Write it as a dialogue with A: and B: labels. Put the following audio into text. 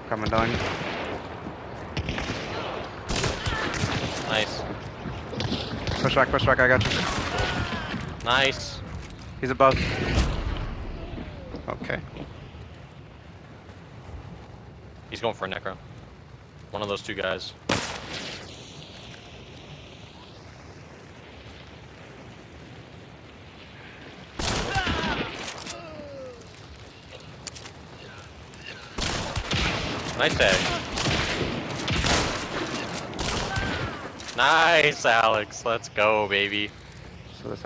A: Coming down.
B: Nice.
A: Push back, I got you.
B: Nice.
A: He's above. Okay.
B: He's going for a necro. One of those two guys. Nice tag. Nice, Alex. Let's go, baby.
A: So this